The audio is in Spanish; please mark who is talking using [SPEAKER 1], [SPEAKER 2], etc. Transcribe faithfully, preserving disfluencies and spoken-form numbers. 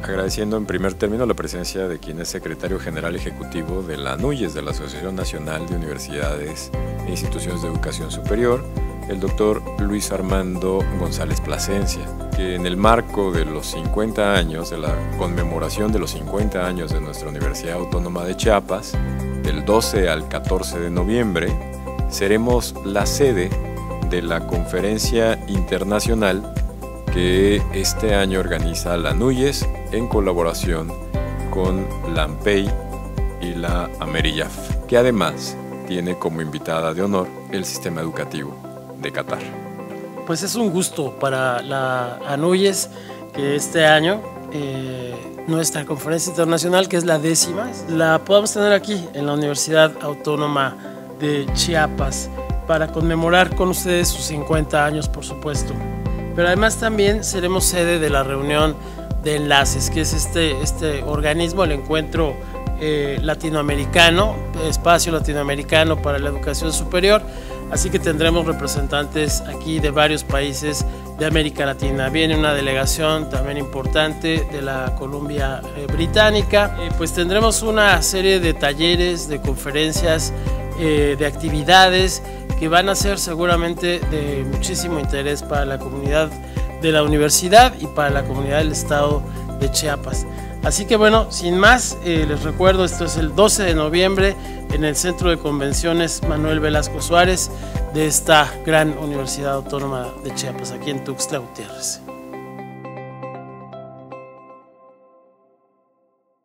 [SPEAKER 1] agradeciendo en primer término la presencia de quien es secretario general ejecutivo de la ANUYES, de la Asociación Nacional de Universidades e Instituciones de Educación Superior, el doctor Luis Armando González Plasencia, que en el marco de los cincuenta años, de la conmemoración de los cincuenta años de nuestra Universidad Autónoma de Chiapas, del doce al catorce de noviembre, seremos la sede de la conferencia internacional que este año organiza la ANUYES en colaboración con la AMPEI y la AMERIYAF, que además tiene como invitada de honor el sistema educativo de Qatar.
[SPEAKER 2] Pues es un gusto para la ANUYES que este año eh, nuestra conferencia internacional, que es la décima, la podamos tener aquí en la Universidad Autónoma de Chiapas para conmemorar con ustedes sus cincuenta años, por supuesto. Pero además también seremos sede de la reunión de enlaces, que es este, este organismo, el encuentro eh, latinoamericano, espacio latinoamericano para la educación superior. Así que tendremos representantes aquí de varios países de América Latina. Viene una delegación también importante de la Columbia eh, Británica. Eh, pues tendremos una serie de talleres, de conferencias, eh, de actividades que van a ser seguramente de muchísimo interés para la comunidad de la universidad y para la comunidad del estado de Chiapas. Así que bueno, sin más, eh, les recuerdo, esto es el doce de noviembre en el Centro de Convenciones Manuel Velasco Suárez de esta gran Universidad Autónoma de Chiapas, aquí en Tuxtla Gutiérrez.